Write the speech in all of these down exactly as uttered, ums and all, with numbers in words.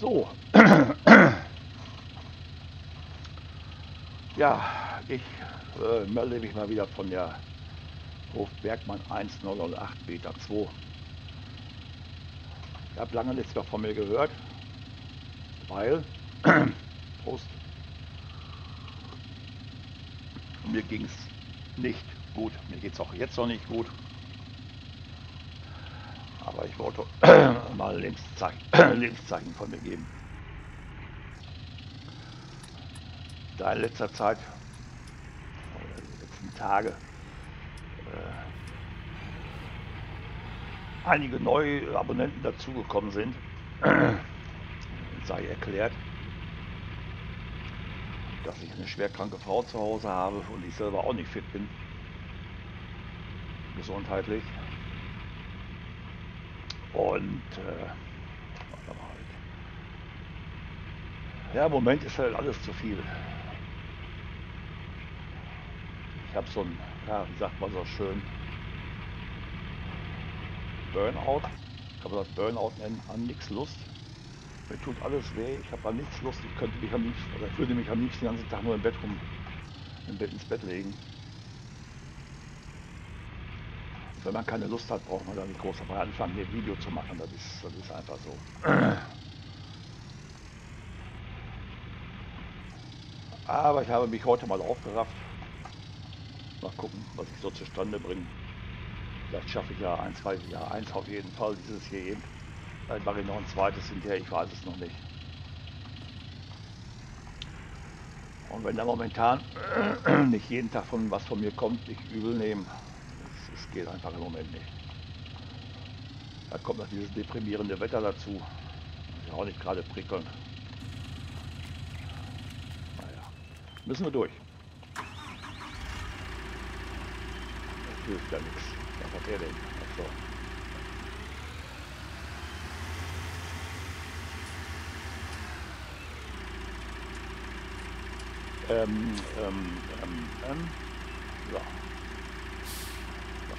So, ja, ich äh, melde mich mal wieder von der Hof Bergmann eins null null acht Beta zwei. Ich habe lange nichts mehr von mir gehört, weil, Prost, mir ging es nicht gut. Mir geht es auch jetzt noch nicht gut. Aber ich wollte mal Lebenszeichen, Lebenszeichen von mir geben. Da in letzter Zeit, oder in den letzten Tage, äh, einige neue Abonnenten dazugekommen sind, sei erklärt, dass ich eine schwerkranke Frau zu Hause habe und ich selber auch nicht fit bin, gesundheitlich. Und äh, ja, im Moment ist halt alles zu viel. Ich habe so ein, ja, wie sagt man so schön, Burnout, kann man das Burnout nennen, an nichts Lust. Mir tut alles weh, ich habe an nichts Lust, ich könnte mich am liebsten, oder würde mich am liebsten den ganzen Tag nur im Bett rum, im Bett ins Bett legen. Wenn man keine Lust hat, braucht man da nicht groß dabei anfangen, hier ein Video zu machen, das ist, das ist einfach so. Aber ich habe mich heute mal aufgerafft. Mal gucken, was ich so zustande bringe. Vielleicht schaffe ich ja ein, zwei, ja eins auf jeden Fall, dieses hier eben. Vielleicht mache ich noch ein zweites hinterher, ich weiß es noch nicht. Und wenn da momentan nicht jeden Tag von was von mir kommt, nicht übel nehmen, es, es geht einfach im Moment nicht. Da kommt noch dieses deprimierende Wetter dazu. Das ist ja auch nicht gerade prickelnd. Naja, müssen wir durch. Das hilft ja nichts. Was hat er denn? Achso. Ähm, ähm, ähm, ähm, so. So.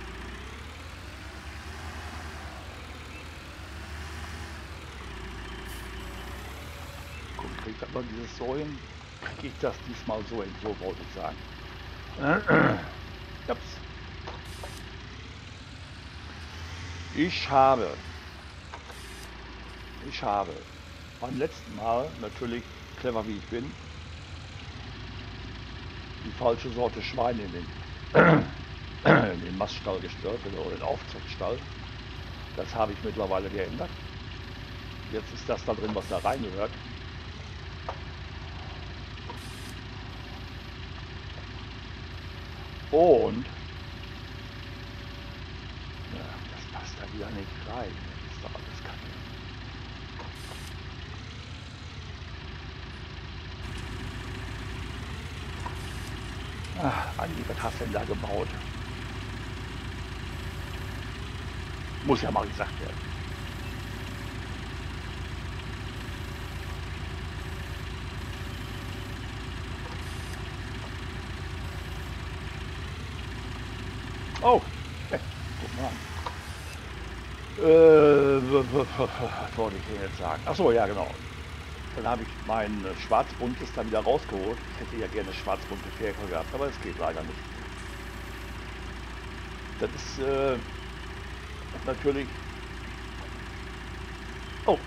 Guck, kriegt aber dieses so hin, kriege ich das diesmal so hin, so wollte ich sagen. Ups. Ich habe, ich habe beim letzten Mal, natürlich clever wie ich bin, die falsche Sorte Schwein in den, in den Maststall gestellt oder den Aufzuchtstall. Das habe ich mittlerweile geändert. Jetzt ist das da drin, was da reingehört. Und ja, das passt da wieder nicht rein. Das ist doch alles Kacke. Ach, Andi, was hast du denn da gebaut? Muss ja mal gesagt werden. Oh, hey, guck mal an. Äh, was wollte ich denn jetzt sagen? Achso, ja genau. Dann habe ich mein schwarzbuntes da wieder rausgeholt. Ich hätte ja gerne schwarzbunte Ferkel gehabt, aber es geht leider nicht. Das ist äh, natürlich... Oh.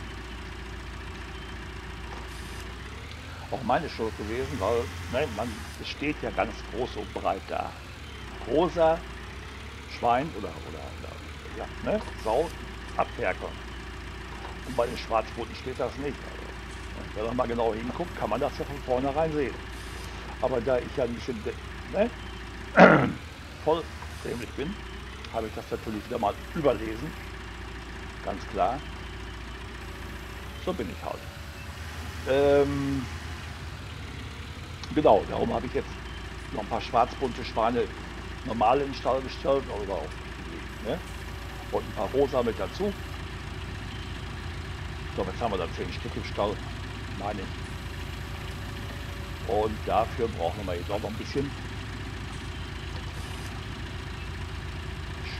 Auch meine Schuld gewesen, weil nein, man, es steht ja ganz groß und breit da. Rosa Schwein oder, oder, oder ja, ne? Sau abferkeln. Und bei den Schwarzbunten steht das nicht. Also, wenn man mal genau hinguckt, kann man das ja von vornherein sehen. Aber da ich ja ein bisschen ne, voll dämlich bin, habe ich das natürlich wieder mal überlesen. Ganz klar. So bin ich halt. Ähm, genau, darum habe ich jetzt noch ein paar schwarzbunte Schweine normal in den Stall gestellt oder auch die, ne? Und ein paar rosa mit dazu. So, jetzt haben wir da zehn Stück im Stall, meine ich. Und dafür brauchen wir jetzt auch noch ein bisschen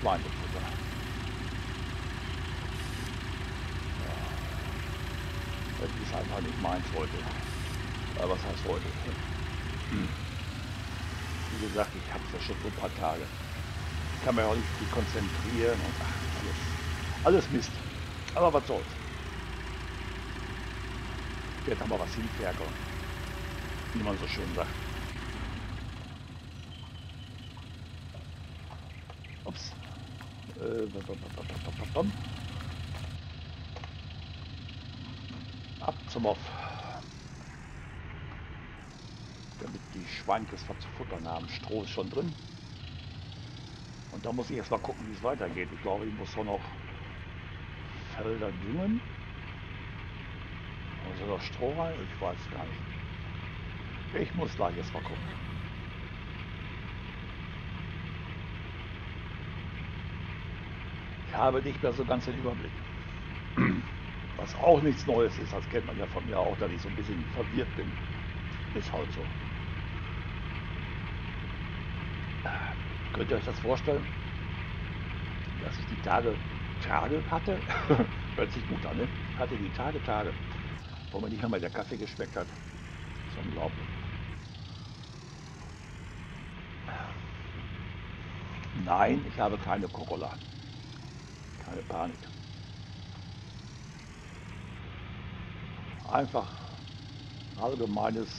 Schweinefutter. das ist einfach nicht meins heute. Aber was heißt heute? Hm. Wie gesagt, ich habe es ja schon so ein paar Tage. Ich kann mich auch nicht viel konzentrieren und ach, alles, alles Mist. Aber was soll's. Ich werde aber was hinferkeln, wie man so schön sagt. Ups. Äh, ab zum Off. Damit die Schweinkes was zu futtern haben. Stroh ist schon drin. Und da muss ich erst mal gucken, wie es weitergeht. Ich glaube, ich muss auch noch Felder düngen. Muss da Stroh rein? Ich weiß gar nicht. Ich muss gleich erst mal gucken. Ich habe nicht mehr so ganz den Überblick. Was auch nichts Neues ist, das kennt man ja von mir auch, dass ich so ein bisschen verwirrt bin. Ist halt so. Könnt ihr euch das vorstellen, dass ich die Tage Tage hatte? Hört sich gut an, ne? Ich hatte die Tage Tage, wo mir nicht einmal der Kaffee geschmeckt hat. Das ist unglaublich. Nein, ich habe keine Corolla. Keine Panik. Einfach allgemeines,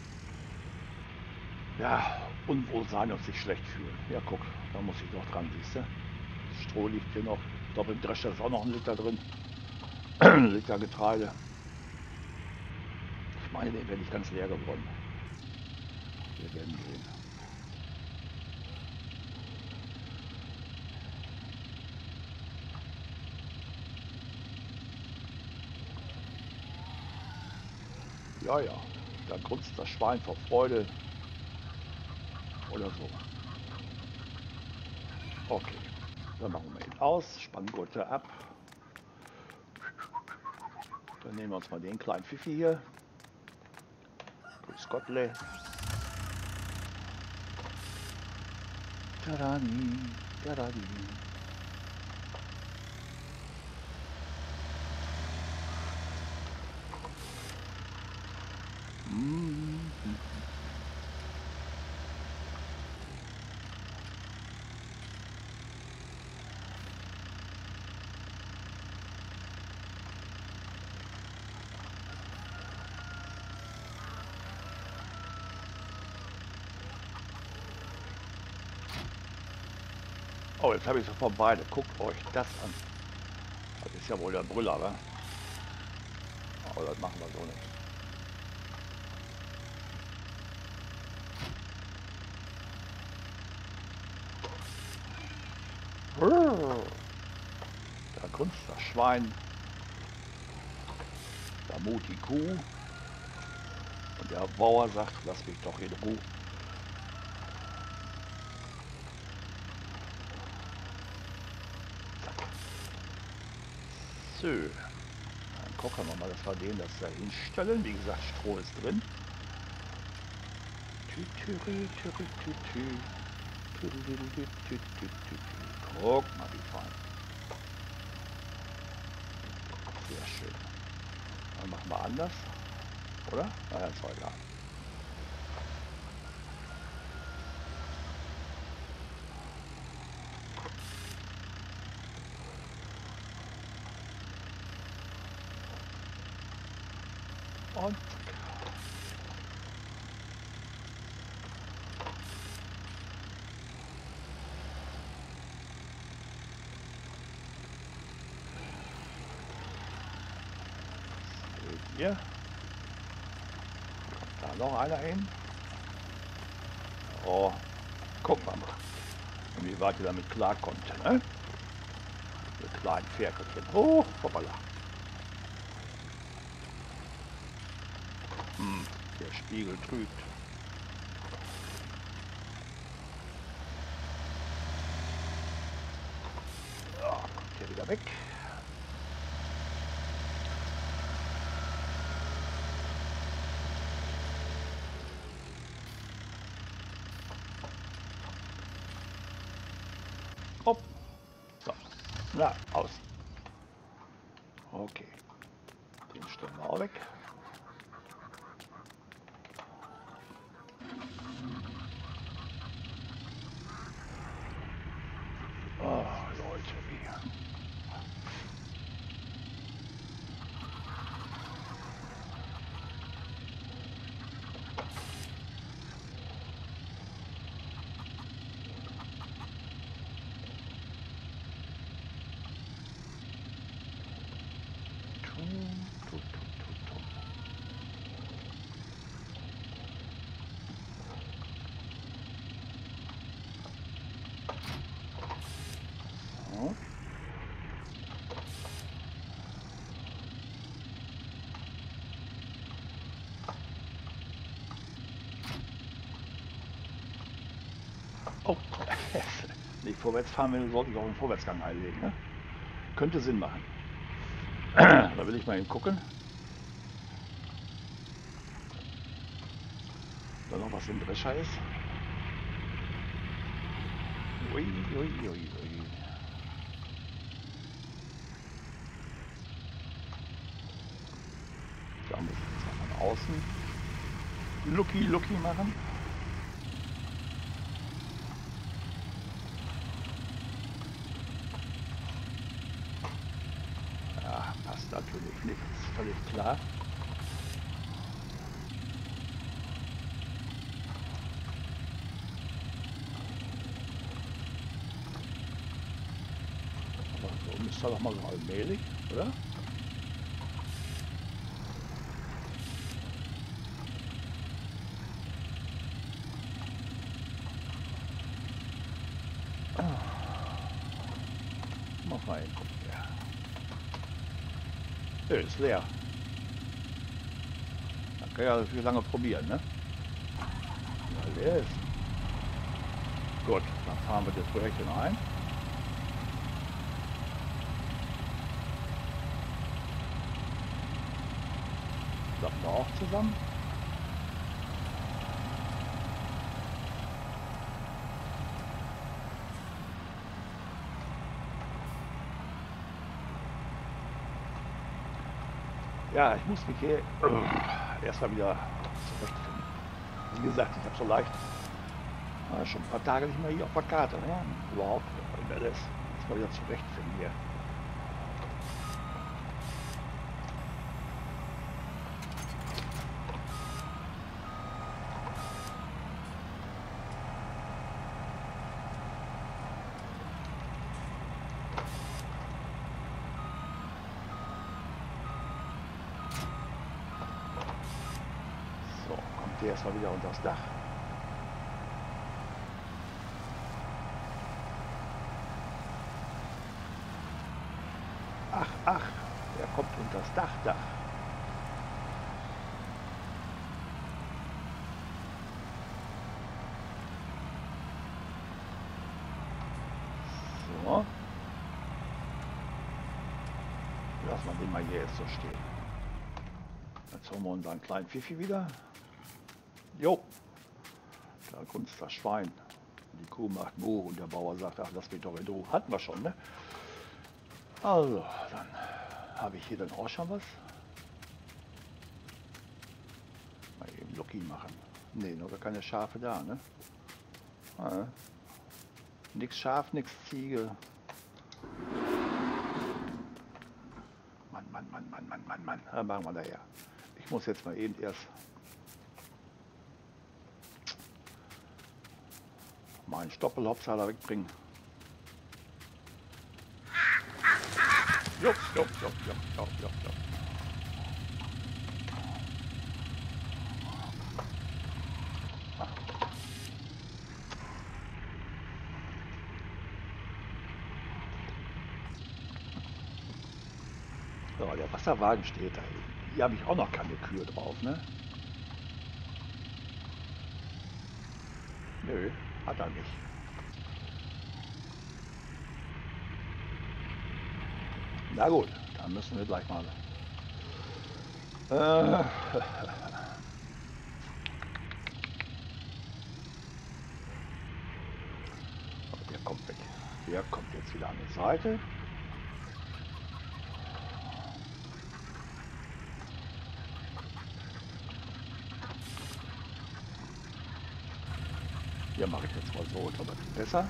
ja, Unwohlsein und sich schlecht fühlen. Ja, guck, da muss ich noch dran, siehst du? Das Stroh liegt hier noch. Ich glaube, im Drescher ist auch noch ein Liter drin. Ein Liter Getreide. Ich meine, den wäre nicht ganz leer geworden. Wir werden sehen. Ja, ja, da grunzt das Schwein vor Freude oder so. Okay, dann machen wir ihn aus, Spanngurte ab. Dann nehmen wir uns mal den kleinen Pfiffi hier. Grüß Gottle. Tarani, tarani. Mm-hmm. Oh, jetzt habe ich so vorbei. Guckt euch das an. Das ist ja wohl der Brüller, wa? Aber das machen wir so nicht. Da grunzt das Schwein. Da mut die Kuh. Und der Bauer sagt, lass mich doch in Ruhe. So. Dann gucken wir mal, dass wir den das da hinstellen. Wie gesagt, Stroh ist drin. Guck mal, wie fein. Sehr schön. Dann machen wir anders. Oder? Naja, ist war egal. Und hier. Da noch einer hin. Oh, guck mal, wie weit ihr damit klarkommt. Ne? Mit kleinen Ferkelchen. Oh, hoppala. Hm, der Spiegel trügt. Ja, kommt hier wieder weg. Hopp. So. Na, aus. Okay. Den stellen wir auch weg. Oh, Leute, wie. So. Oh, nicht vorwärts fahren, wenn du sollte ich auch einen Vorwärtsgang einlegen. Ne? Könnte Sinn machen. Da will ich mal hin gucken. Da noch was im Drescher ist. Ui, ui, ui, ui. Da muss ich jetzt mal von außen Lucky Lucky machen. Ja, passt natürlich nicht, ist völlig klar. Aber so müsste er doch mal so allmählich, oder? Mal rein, gucken wir. Nö, ist leer. Dann kann ich ja viel lange probieren, ne? Ja, leer ist. Gut, dann fahren wir das Projektchen ein. Klappen wir auch zusammen. Ja, ich muss mich hier äh, erstmal wieder zurechtfinden. Wie gesagt, ich habe so leicht äh, schon ein paar Tage nicht mehr hier auf der Karte. Ne? Überhaupt in L S. Erstmal wieder zurechtfinden hier. So, kommt der erstmal wieder unter das Dach. Ach, ach, der kommt unter das Dach, Dach. So. Lassen wir den mal hier jetzt so stehen. Jetzt holen wir unseren kleinen Pfiffi wieder. Jo, da kommt das Schwein. Die Kuh macht Mo und der Bauer sagt, ach, lass mich doch in Ruhe. Hatten wir schon, ne? Also, dann habe ich hier dann auch schon was. Mal eben Lucky machen. Ne, noch gar keine Schafe da, ne? Ah, nix Schaf, nix Ziege. Mann, Mann, Mann, Mann, Mann, Mann, Mann. Ja, machen wir daher. Ich muss jetzt mal eben erst meinen Stoppelhopsaler wegbringen. Jupp, jupp, jupp, jupp, jupp, jupp, jupp. So, der Wasserwagen steht da. Hier habe ich auch noch keine Kühe drauf, ne? Nö, hat er nicht. Na gut, dann müssen wir gleich mal. Äh, der kommt weg. Der kommt jetzt wieder an die Seite. Hier mache ich jetzt mal so, aber besser.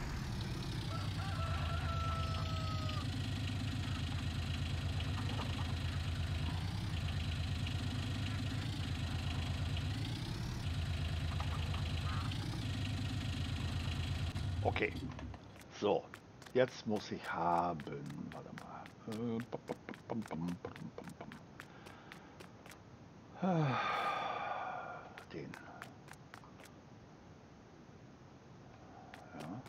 Okay, so, jetzt muss ich haben, warte mal, den, ja.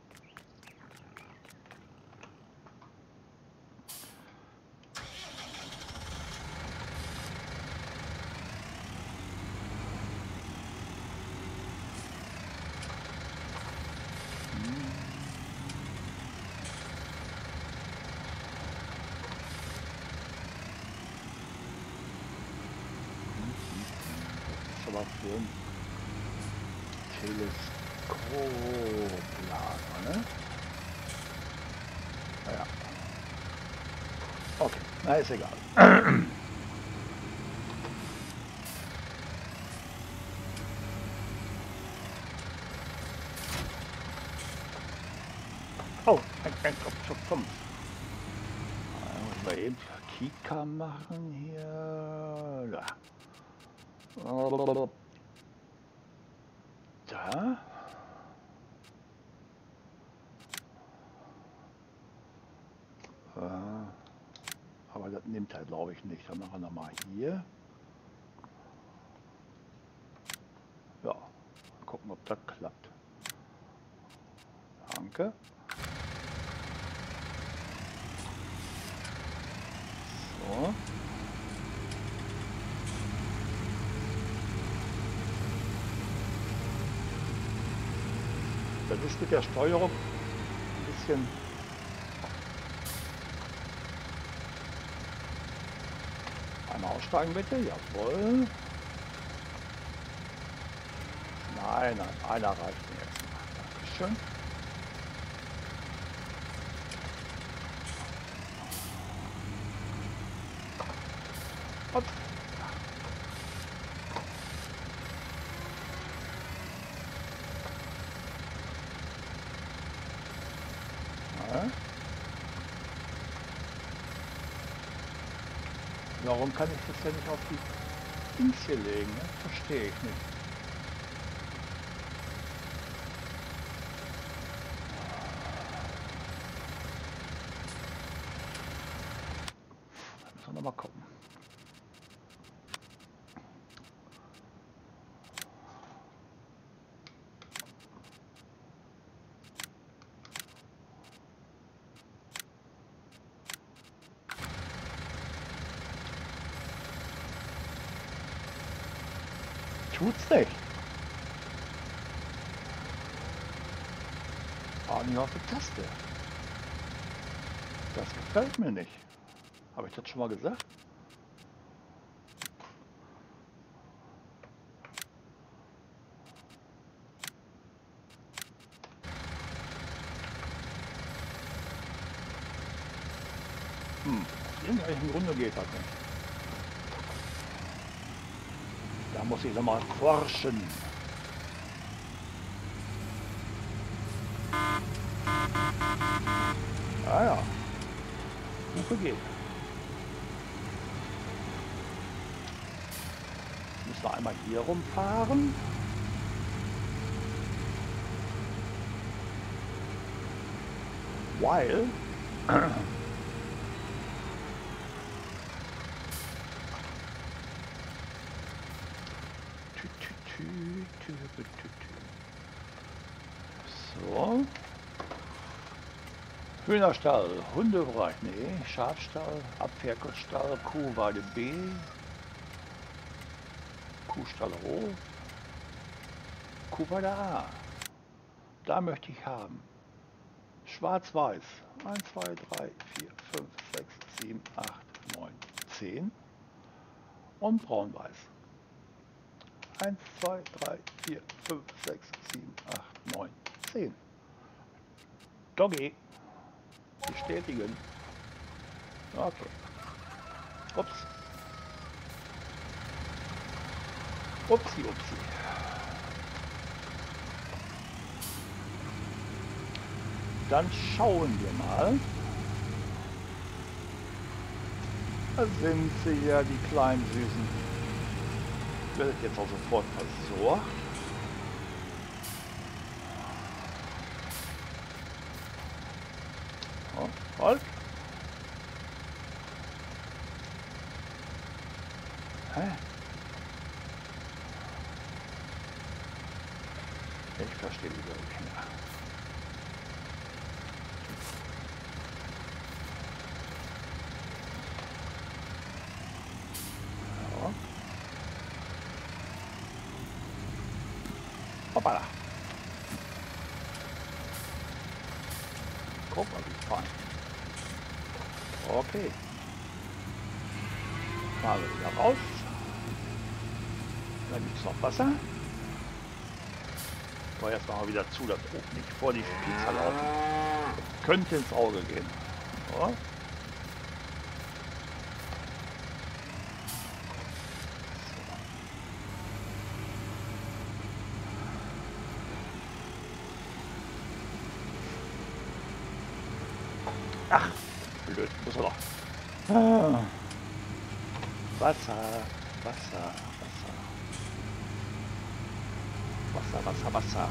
Was für ein Teleskoplader, ne? Ja. Okay, na ist egal. Oh, ein, ein Kopf, Kopf, Kopf. Muss mal eben Kika machen hier. Da. Da. Äh, aber das nimmt er, glaube ich, nicht. Dann machen wir nochmal hier. Ja, gucken, ob das klappt. Danke. So. Das ist mit der Steuerung ein bisschen einmal aussteigen bitte, jawohl. Nein, nein, einer reicht mir jetzt mal. Dankeschön. Hopp. Warum kann ich das ja nicht auf die Dings hier legen? Ne? Verstehe ich nicht. Da müssen wir nochmal gucken. Tut's nicht. Ah, nicht auf die Taste. Das gefällt mir nicht. Habe ich das schon mal gesagt? Hm, aus irgendwelchen Grunde geht das nicht. Da muss ich nochmal forschen. Ah ja, Hupe geht. Müssen wir einmal hier rumfahren. Weil so. Hühnerstall, Hundebereich, nee, Schafstall, Abwehrstall, Kuhweide B, Kuhstall Hof, Kuhweide A. Da möchte ich haben. Schwarz-Weiß. eins, zwei, drei, vier, fünf, sechs, sieben, acht, neun, zehn. Und braun-weiß. eins, zwei, drei, vier, fünf, sechs, sieben, acht, neun, zehn. Doggy. Bestätigen. Okay. Ups. Upsi, upsi. dann schauen wir mal. Da sind sie ja, die kleinen Süßen. Wird jetzt auch sofort versorgt. Oh, halt. Hä? Ich verstehe die wirklich nicht mehr. Ja. Hoppala. Guck mal, wie fein. Okay. Fahren wir wieder raus. Dann gibt es noch Wasser. Aber jetzt machen wir wieder zu, das oben nicht vor die Pizza laufen. Könnte ins Auge gehen. So. Ach, blöd, muss er doch. Ah. Wasser, Wasser, Wasser. Wasser, Wasser, Wasser.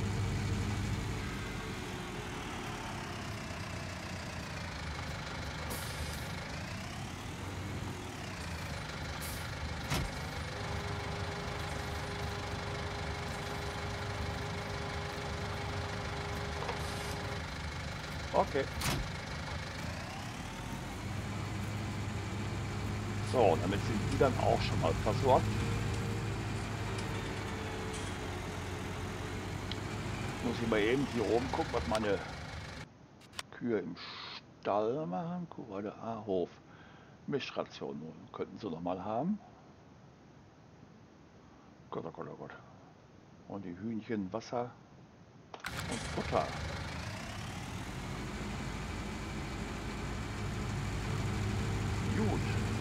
Okay. So, damit sind die dann auch schon mal versorgt. Muss ich mal eben hier oben gucken, was meine Kühe im Stall machen. Kuhweide A-Hof. Mischration könnten sie noch mal haben. Gott, oh Gott, oh Gott. Und die Hühnchen Wasser und Futter. Gut.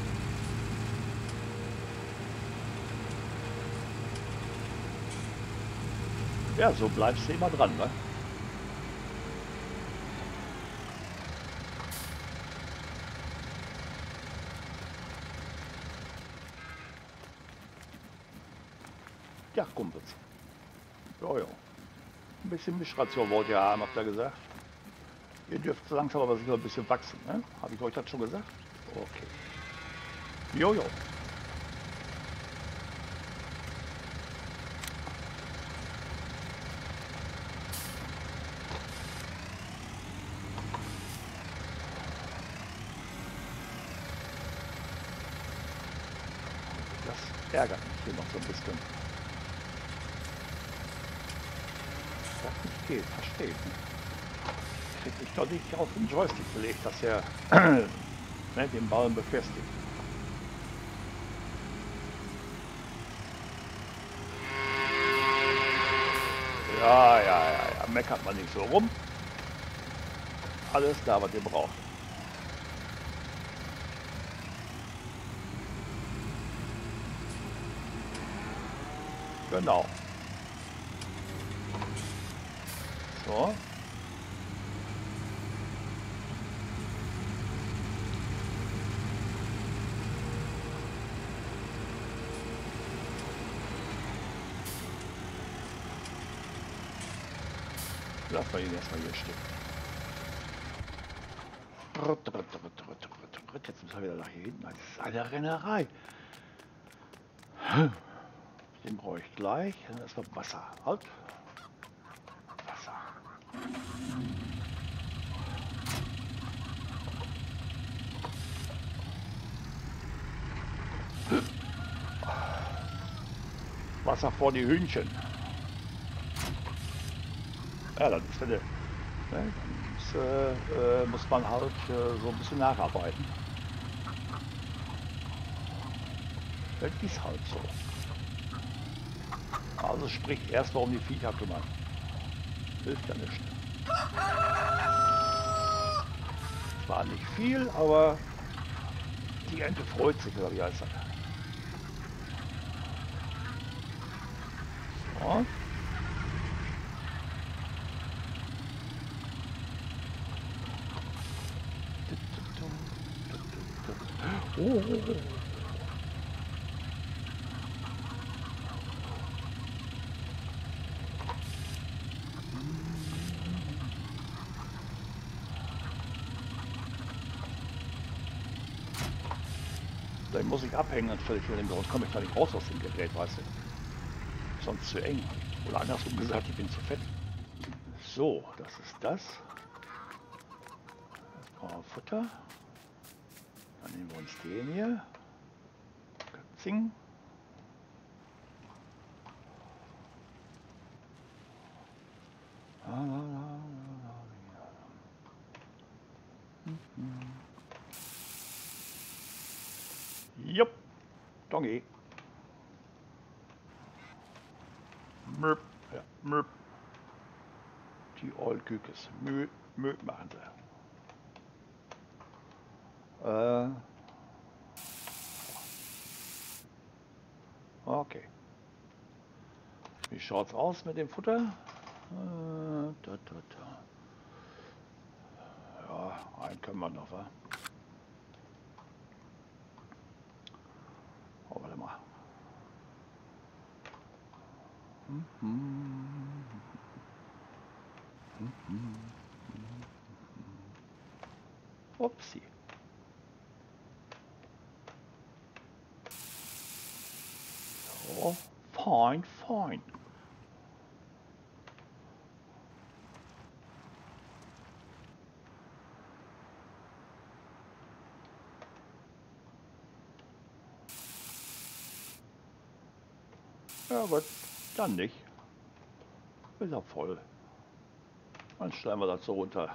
Ja, so bleibst du immer dran, ne? Ja, Kumpels. Ja, ja. Ein bisschen Mischration wollt ihr haben, habt ihr gesagt. Ihr dürft langsam aber sicher ein bisschen wachsen, ne? Habe ich euch das schon gesagt? Okay. Jojo. Das ärgert mich hier noch so ein bisschen. Das nicht geht, versteht. Krieg ich doch nicht auf den Joystick gelegt, dass er ne, den Ballen befestigt. Ja, ja, ja, ja, meckert man nicht so rum. Alles da, was ihr braucht. Genau. So. Lass mal ihn erstmal hier stehen. Jetzt müssen wir wieder nach hier hinten. Das ist eine Rennerei. Den brauche ich gleich. Dann erstmal Wasser. Halt. Wasser. Wasser vor die Hühnchen. Ja, dann ist eine, ne, dann ist, äh, äh, muss man halt äh, so ein bisschen nacharbeiten. Das ist halt so. Also sprich erst mal um die Viecher kümmern. Hilft ja nicht. Zwar nicht viel, aber die Ente freut sich, oder wie heißt das? So. Oh. Dann muss ich abhängen, dann stelle ich für den, sonst komme ich da nicht raus aus dem Gerät, weißt du. Sonst zu eng. Oder andersrum gesagt, ich bin zu fett. So, das ist das. Jetzt brauchen wir Futter. Dann nehmen wir uns den hier. Zing. Jupp, Dongi. Möp, ja, möp. Die Old Kükes. Möp, möp machen sie. Äh. Okay. Wie schaut's aus mit dem Futter? Äh, da, da, da. Ja, einen können wir noch, wa? Oh, warte mal. Hm, hm, hm, hm. Upsi. So, fein, fein. Ja gut, dann nicht. Ist ja voll. Dann stellen wir das so runter.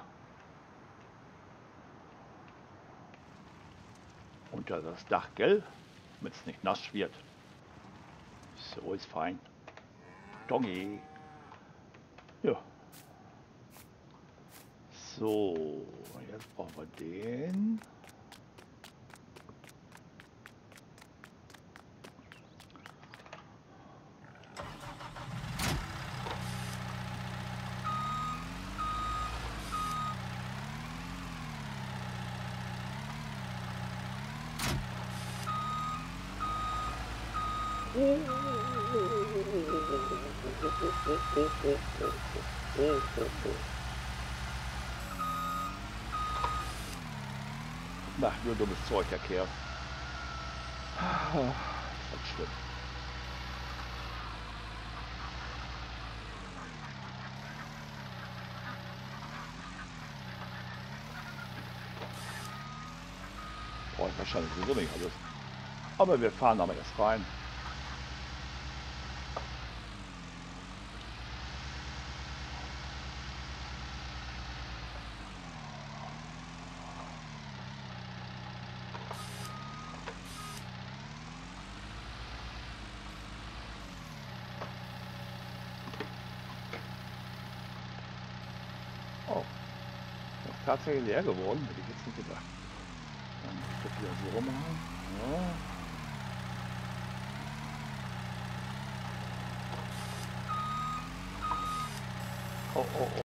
Unter das Dach, gell? Damit es nicht nass wird. So ist fein. Dongi. Ja. So, jetzt brauchen wir den. Na, nur dummes Zeug, der Kerl. Das ist schlimm. Brauche ich wahrscheinlich sowieso nicht alles. Aber wir fahren aber erst rein. Oh, das ist tatsächlich leer geworden, hätte ich jetzt nicht gedacht. Dann muss ich das wieder so rummachen. Ja. Oh, oh,